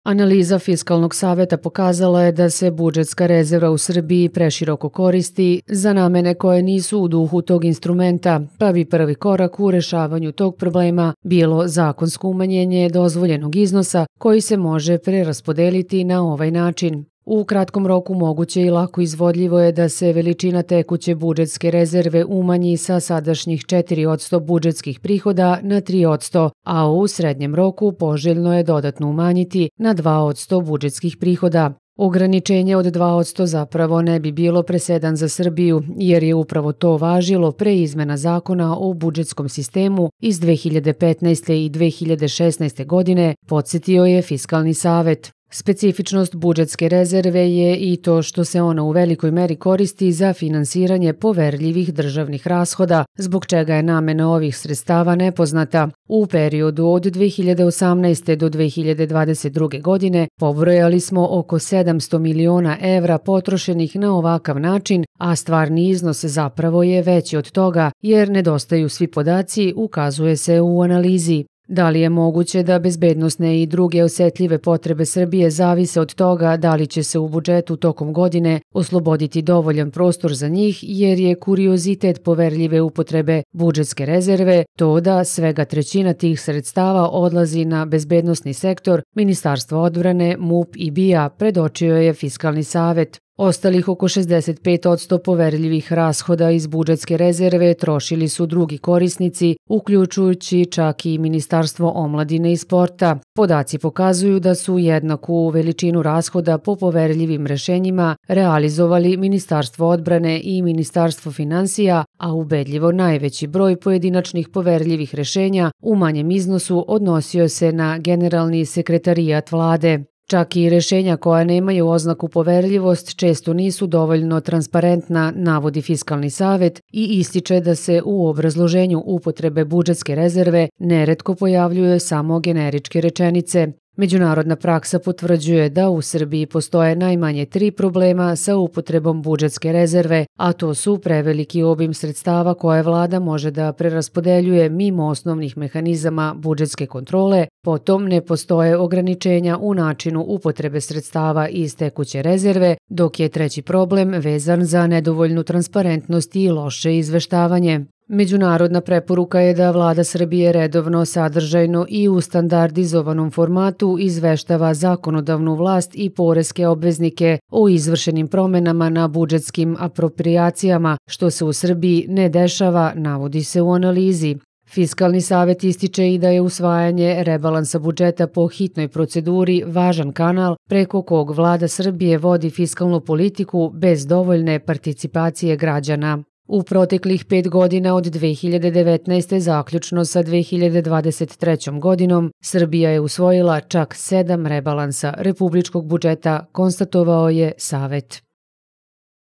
Analiza Fiskalnog saveta pokazala je da se budžetska rezerva u Srbiji preširoko koristi za namene koje nisu u duhu tog instrumenta, pa bi prvi korak u rešavanju tog problema bilo zakonsko umanjenje dozvoljenog iznosa koji se može preraspodeliti na ovaj način. U kratkom roku moguće i lako izvodljivo je da se veličina tekuće budžetske rezerve umanji sa sadašnjih 4% budžetskih prihoda na 3%, a u srednjem roku poželjno je dodatno umanjiti na 2% budžetskih prihoda. Ograničenje od 2% zapravo ne bi bilo presedan za Srbiju, jer je upravo to važilo pre izmena zakona o budžetskom sistemu iz 2015. i 2016. godine, podsjetio je Fiskalni savet. Specifičnost budžetske rezerve je i to što se ona u velikoj meri koristi za finansiranje poverljivih državnih rashoda, zbog čega je namena ovih sredstava nepoznata. U periodu od 2018. do 2022. godine pobrojali smo oko 700 miliona evra potrošenih na ovakav način, a stvarni iznos zapravo je veći od toga jer nedostaju svi podaci, ukazuje se u analizi. Da li je moguće da bezbednosne i druge osetljive potrebe Srbije zavise od toga da li će se u budžetu tokom godine osloboditi dovoljan prostor za njih, jer je kuriozitet poverljive upotrebe budžetske rezerve to da svega trećina tih sredstava odlazi na bezbednosni sektor, Ministarstvo odbrane, MUP i BIA, predočio je Fiskalni savet. Ostalih oko 65% poverljivih rashoda iz budžetske rezerve trošili su drugi korisnici, uključujući čak i Ministarstvo omladine i sporta. Podaci pokazuju da su jednaku veličinu rashoda po poverljivim rešenjima realizovali Ministarstvo odbrane i Ministarstvo finansija, a ubedljivo najveći broj pojedinačnih poverljivih rešenja u manjem iznosu odnosio se na Generalni sekretarijat vlade. Čak i rešenja koja nemaju oznaku poverljivost često nisu dovoljno transparentna, navodi Fiskalni savet i ističe da se u obrazloženju upotrebe budžetske rezerve neretko pojavljuje samo generičke rečenice. Međunarodna praksa potvrđuje da u Srbiji postoje najmanje 3 problema sa upotrebom budžetske rezerve, a to su preveliki obim sredstava koje vlada može da preraspodeljuje mimo osnovnih mehanizama budžetske kontrole, potom ne postoje ograničenja u načinu upotrebe sredstava iz tekuće rezerve, dok je treći problem vezan za nedovoljnu transparentnost i loše izveštavanje. Međunarodna preporuka je da vlada Srbije redovno, sadržajno i u standardizovanom formatu izveštava zakonodavnu vlast i poreske obveznike o izvršenim promenama na budžetskim aproprijacijama, što se u Srbiji ne dešava, navodi se u analizi. Fiskalni savet ističe i da je usvajanje rebalansa budžeta po hitnoj proceduri važan kanal preko kog vlada Srbije vodi fiskalnu politiku bez dovoljne participacije građana. U proteklih 5 godina od 2019. zaključno sa 2023. godinom, Srbija je usvojila čak 7 rebalansa republičkog budžeta, konstatovao je Savet.